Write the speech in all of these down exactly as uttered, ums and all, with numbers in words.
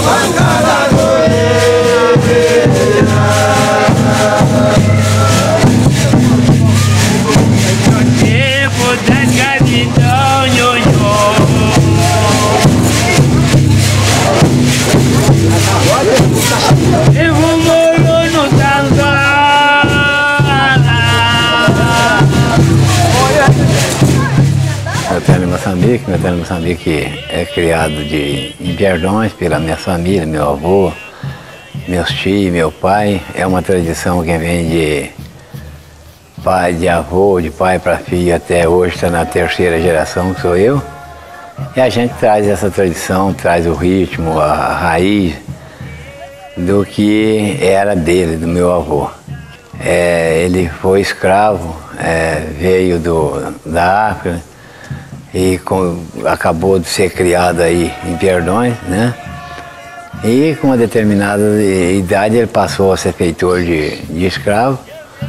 Moçambique, meu hotel em Moçambique é criado de, em Perdões pela minha família, meu avô, meus tios, meu pai. É uma tradição que vem de pai, de avô, de pai para filho, até hoje está na terceira geração, que sou eu. E a gente traz essa tradição, traz o ritmo, a, a raiz do que era dele, do meu avô. É, ele foi escravo, é, veio do, da África, e com, acabou de ser criado aí em Perdões, né? E com uma determinada idade ele passou a ser feitor de, de escravo.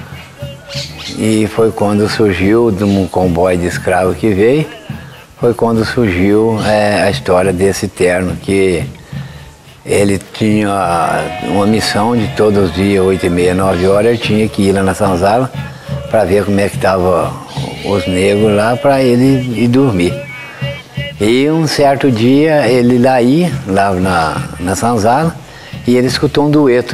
E foi quando surgiu, de um comboio de escravo que veio, foi quando surgiu é, a história desse terno, que ele tinha uma missão de todos os dias, oito e meia, nove horas, ele tinha que ir lá na Senzala para ver como é que estava os negros lá, para ele ir dormir. E um certo dia ele lá ia, lá na, na Senzala, e ele escutou um dueto.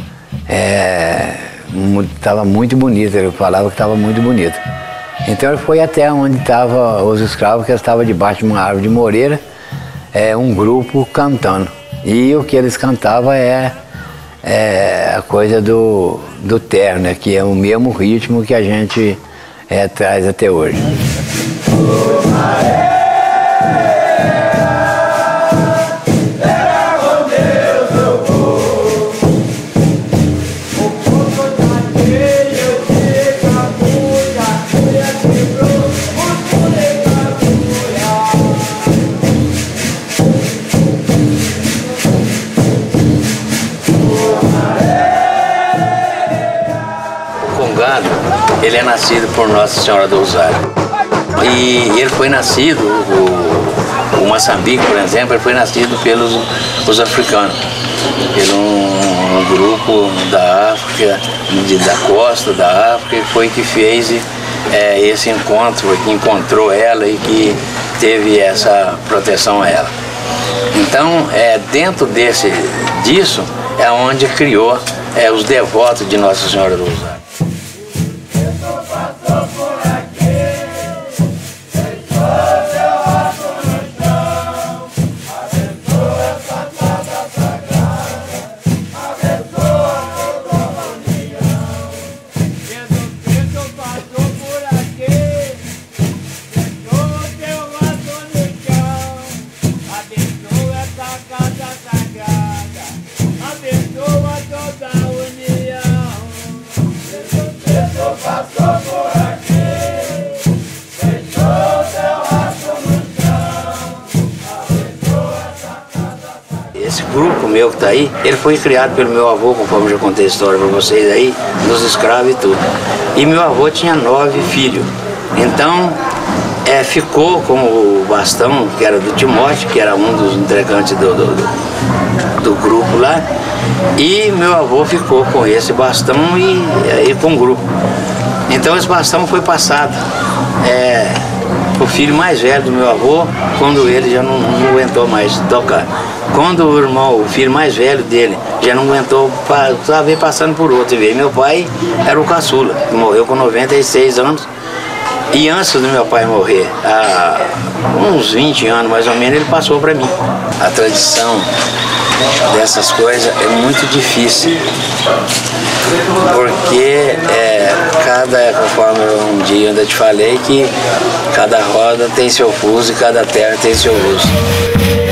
Estava é, muito bonito, ele falava que estava muito bonito. Então ele foi até onde estavam os escravos, que estavam debaixo de uma árvore de moreira, é, um grupo cantando. E o que eles cantavam é, é a coisa do, do terno, né, que é o mesmo ritmo que a gente é, traz até hoje. Ele é nascido por Nossa Senhora do Rosário. E ele foi nascido, o, o Moçambique, por exemplo, ele foi nascido pelos os africanos, pelo um, um grupo da África, de, da costa da África, que foi que fez é, esse encontro, que encontrou ela e que teve essa proteção a ela. Então, é, dentro desse, disso, é onde criou é, os devotos de Nossa Senhora do Rosário. Esse grupo meu que está aí, ele foi criado pelo meu avô, conforme eu já contei a história para vocês aí, dos escravos e tudo. E meu avô tinha nove filhos. Então, é, ficou com o bastão, que era do Timóteo, que era um dos entregantes do, do, do, do grupo lá. E meu avô ficou com esse bastão e, e com o grupo. Então esse bastão foi passado é, o filho mais velho do meu avô, quando ele já não, não aguentou mais tocar. Quando o irmão, o filho mais velho dele, já não aguentou, estava passando por outro. E meu pai era o caçula, que morreu com noventa e seis anos. E antes do meu pai morrer, há uns vinte anos mais ou menos, ele passou para mim. A tradição dessas coisas é muito difícil, porque é, cada, conforme um dia eu ainda te falei, que cada roda tem seu fuso e cada terra tem seu uso.